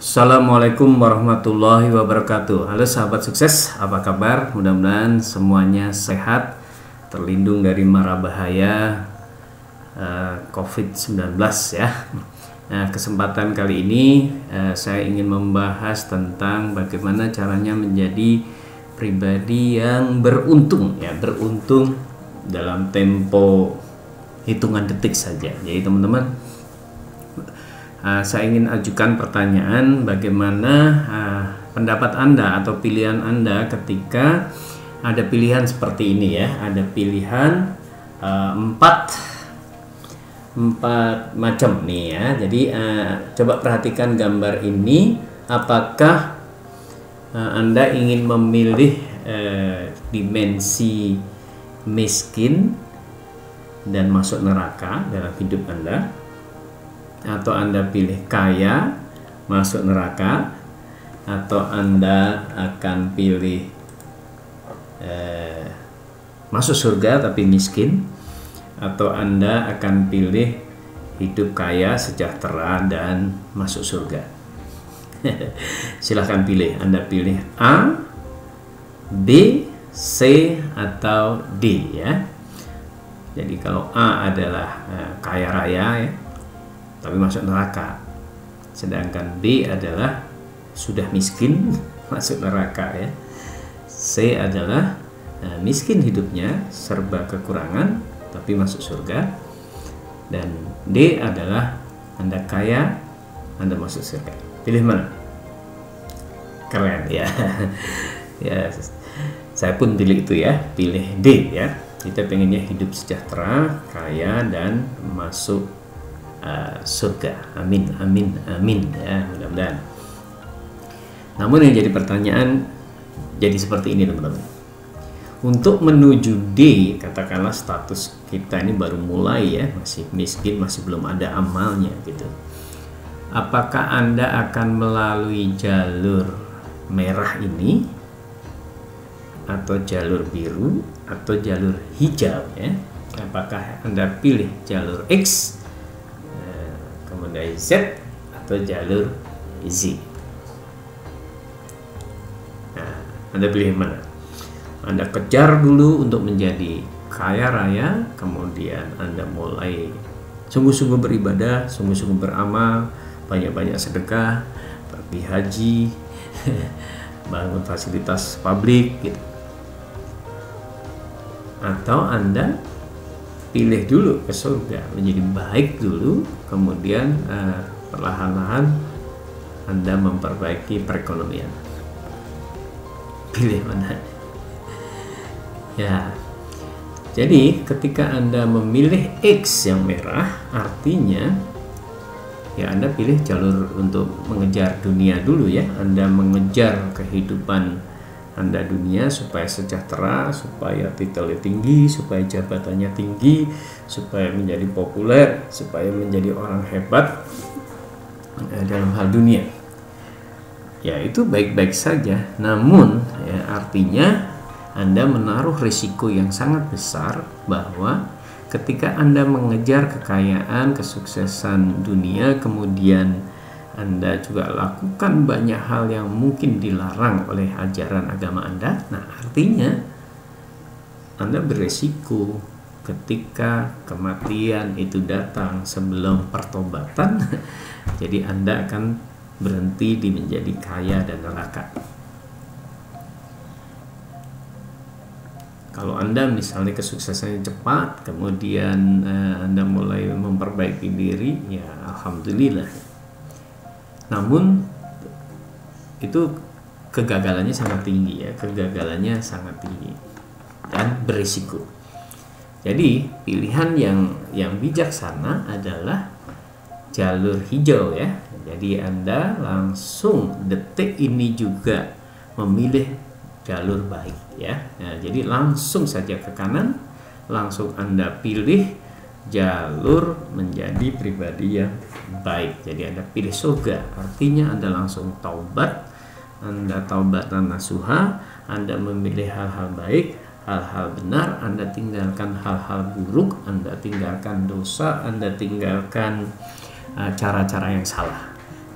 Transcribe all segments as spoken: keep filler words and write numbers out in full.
Assalamualaikum warahmatullahi wabarakatuh. Halo sahabat sukses, apa kabar? Mudah-mudahan semuanya sehat, terlindung dari mara bahaya uh, covid sembilan belas ya. Nah, kesempatan kali ini uh, saya ingin membahas tentang bagaimana caranya menjadi pribadi yang beruntung ya, beruntung dalam tempo hitungan detik saja. Jadi teman-teman, Uh, saya ingin ajukan pertanyaan bagaimana uh, pendapat Anda atau pilihan Anda ketika ada pilihan seperti ini ya. Ada pilihan uh, empat empat macam nih ya. Jadi uh, coba perhatikan gambar ini. Apakah uh, Anda ingin memilih uh, dimensi miskin dan masuk neraka dalam hidup Anda? Atau Anda pilih kaya masuk neraka, atau Anda akan pilih eh, masuk surga tapi miskin, atau Anda akan pilih hidup kaya sejahtera dan masuk surga? Silahkan pilih. Anda pilih A, B, C, atau D ya. Jadi kalau A adalah eh, kaya raya ya, tapi masuk neraka, sedangkan B adalah sudah miskin masuk neraka ya. C adalah nah, miskin hidupnya serba kekurangan tapi masuk surga, dan D adalah Anda kaya Anda masuk surga. Pilih mana? Keren ya. Ya, saya pun pilih itu ya, pilih D ya. Kita pengennya hidup sejahtera, kaya, dan masuk Uh, surga. Amin, amin, amin ya, mudah-mudahan. Namun yang jadi pertanyaan jadi seperti ini teman-teman. Untuk menuju D, katakanlah status kita ini baru mulai ya, masih miskin, masih belum ada amalnya gitu. Apakah Anda akan melalui jalur merah ini, atau jalur biru, atau jalur hijau ya? Apakah Anda pilih jalur X, kemudian Z, atau jalur Z? Nah, Anda pilih mana? Anda kejar dulu untuk menjadi kaya raya, kemudian Anda mulai sungguh-sungguh beribadah, sungguh-sungguh beramal, banyak-banyak sedekah, pergi haji, bangun fasilitas publik gitu. Atau Anda pilih dulu ke surga, menjadi baik dulu, kemudian uh, perlahan-lahan Anda memperbaiki perekonomian. Pilih mana? Ya, jadi ketika Anda memilih X yang merah, artinya ya Anda pilih jalur untuk mengejar dunia dulu ya. Anda mengejar kehidupan Anda dunia supaya sejahtera, supaya titelnya tinggi, supaya jabatannya tinggi, supaya menjadi populer, supaya menjadi orang hebat dalam hal dunia. Ya itu baik-baik saja, namun ya, artinya Anda menaruh risiko yang sangat besar bahwa ketika Anda mengejar kekayaan, kesuksesan dunia, kemudian Anda juga lakukan banyak hal yang mungkin dilarang oleh ajaran agama Anda. Nah, artinya Anda beresiko ketika kematian itu datang sebelum pertobatan. Jadi Anda akan berhenti di menjadi kaya dan neraka. Kalau Anda misalnya kesuksesannya cepat, kemudian eh, Anda mulai memperbaiki diri, ya alhamdulillah. Namun itu kegagalannya sangat tinggi ya, kegagalannya sangat tinggi dan berisiko. Jadi pilihan yang yang bijaksana adalah jalur hijau ya. Jadi Anda langsung detik ini juga memilih jalur baik ya. Nah, jadi langsung saja ke kanan, langsung Anda pilih jalur menjadi pribadi yang baik. Jadi Anda pilih surga, artinya Anda langsung taubat, Anda taubat dan nasuha, Anda memilih hal-hal baik, hal-hal benar, Anda tinggalkan hal-hal buruk, Anda tinggalkan dosa, Anda tinggalkan cara-cara uh, yang salah.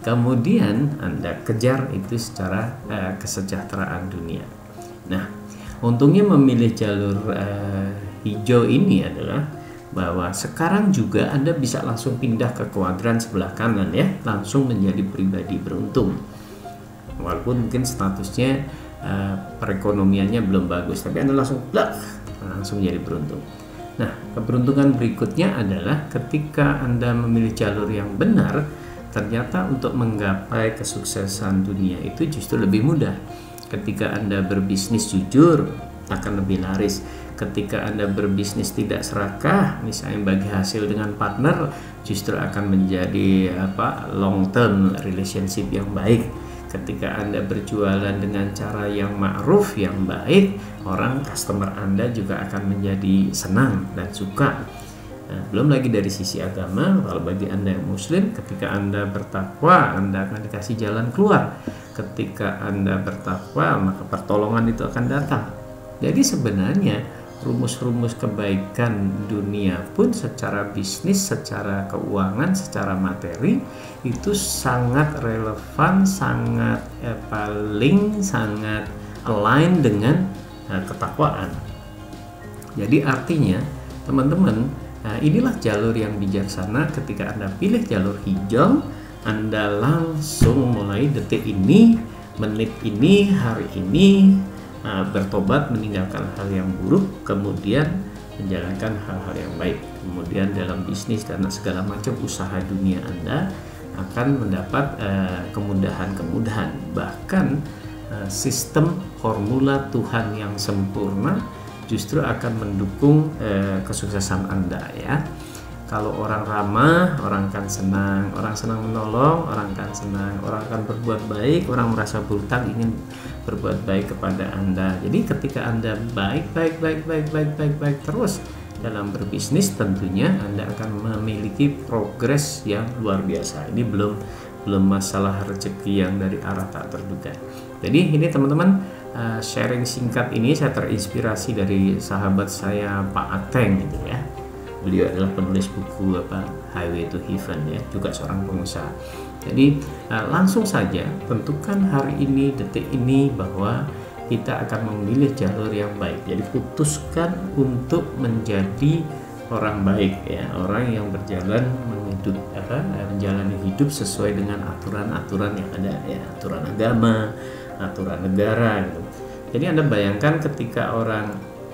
kemudian Anda kejar itu secara uh, kesejahteraan dunia. Nah, untungnya memilih jalur uh, hijau ini adalah bahwa sekarang juga Anda bisa langsung pindah ke kuadran sebelah kanan ya, langsung menjadi pribadi beruntung. Walaupun mungkin statusnya uh, perekonomiannya belum bagus, tapi Anda langsung blak, langsung menjadi beruntung. Nah, keberuntungan berikutnya adalah ketika Anda memilih jalur yang benar, ternyata untuk menggapai kesuksesan dunia itu justru lebih mudah. Ketika Anda berbisnis jujur, akan lebih laris. Ketika Anda berbisnis tidak serakah, misalnya bagi hasil dengan partner, justru akan menjadi apa long term relationship yang baik. Ketika Anda berjualan dengan cara yang ma'ruf, yang baik, orang customer Anda juga akan menjadi senang dan suka. Nah, belum lagi dari sisi agama, kalau bagi Anda yang muslim, ketika Anda bertakwa, Anda akan dikasih jalan keluar. Ketika Anda bertakwa, maka pertolongan itu akan datang. Jadi sebenarnya rumus-rumus kebaikan dunia pun secara bisnis, secara keuangan, secara materi itu sangat relevan, sangat eh, paling sangat align dengan eh, ketakwaan. Jadi artinya teman-teman, nah inilah jalur yang bijaksana. Ketika Anda pilih jalur hijau, Anda langsung mulai detik ini, menit ini, hari ini Nah, bertobat, meninggalkan hal yang buruk, kemudian menjalankan hal-hal yang baik. Kemudian dalam bisnis dan segala macam usaha dunia Anda akan mendapat uh, kemudahan-kemudahan. Bahkan uh, sistem formula Tuhan yang sempurna justru akan mendukung uh, kesuksesan Anda ya. Kalau orang ramah, orang akan senang, orang senang menolong, orang akan senang, orang akan berbuat baik, orang merasa berhutang ingin berbuat baik kepada Anda. Jadi ketika Anda baik, baik, baik, baik, baik, baik, baik terus dalam berbisnis, tentunya Anda akan memiliki progres yang luar biasa. Ini belum belum masalah rezeki yang dari arah tak terduga. Jadi ini teman-teman, uh, sharing singkat ini saya terinspirasi dari sahabat saya Pak Ateng gitu ya. Beliau adalah penulis buku apa Highway to Heaven ya, juga seorang pengusaha. Jadi uh, langsung saja tentukan hari ini, detik ini bahwa kita akan memilih jalur yang baik. Jadi putuskan untuk menjadi orang baik ya, orang yang berjalan menghidup apa menjalani hidup sesuai dengan aturan-aturan yang ada ya, aturan agama, aturan negara gitu. Jadi Anda bayangkan ketika orang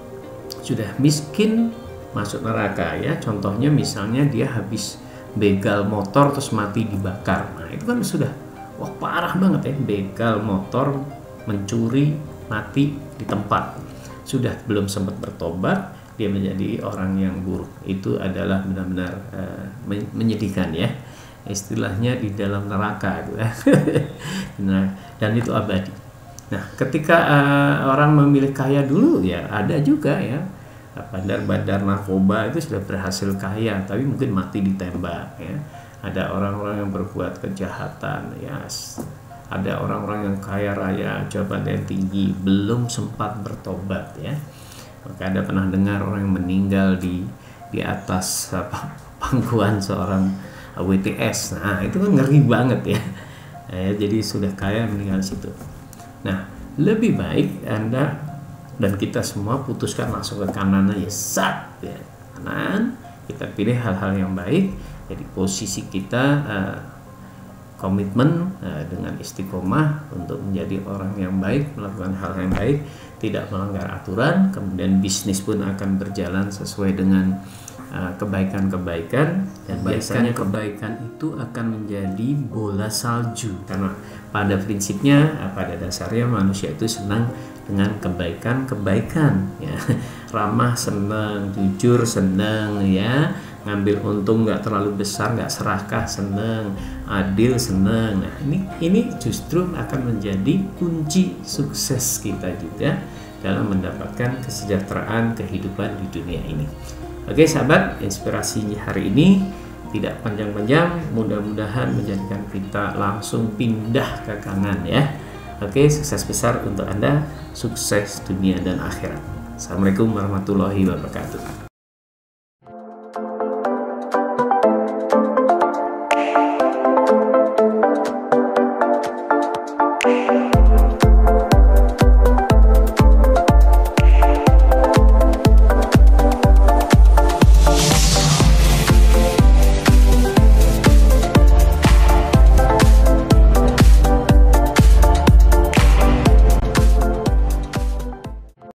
sudah miskin masuk neraka ya, contohnya misalnya dia habis begal motor terus mati dibakar. Nah itu kan sudah wah parah banget ya, begal motor, mencuri, mati di tempat. Sudah belum sempat bertobat, dia menjadi orang yang buruk. Itu adalah benar-benar uh, menyedihkan ya, istilahnya di dalam neraka gitu ya. Nah, dan itu abadi. Nah ketika uh, orang memilih kaya dulu ya, ada juga ya bandar-bandar narkoba itu sudah berhasil kaya tapi mungkin mati ditembak ya. Ada orang-orang yang berbuat kejahatan ya, ada orang-orang yang kaya raya, jabatan tinggi belum sempat bertobat ya. Maka ada pernah dengar orang yang meninggal di di atas apa, pangkuan seorang W T S. Nah itu kan ngeri banget ya. Ya jadi sudah kaya meninggal situ. Nah lebih baik Anda dan kita semua putuskan langsung ke kanan aja, sat ya, kanan, kita pilih hal-hal yang baik. Jadi posisi kita uh, komitmen uh, dengan istiqomah untuk menjadi orang yang baik, melakukan hal yang baik, tidak melanggar aturan. Kemudian bisnis pun akan berjalan sesuai dengan kebaikan-kebaikan, uh, dan biasanya kebaikan itu akan menjadi bola salju karena pada prinsipnya, uh, pada dasarnya manusia itu senang dengan kebaikan-kebaikan ya, ramah senang, jujur senang ya, ngambil untung nggak terlalu besar, nggak serakah senang, adil senang. Nah ini ini justru akan menjadi kunci sukses kita juga dalam mendapatkan kesejahteraan kehidupan di dunia ini. Oke sahabat, inspirasinya hari ini tidak panjang-panjang, mudah-mudahan menjadikan kita langsung pindah ke kanan ya. Oke, sukses besar untuk Anda, sukses dunia dan akhirat. Assalamualaikum warahmatullahi wabarakatuh.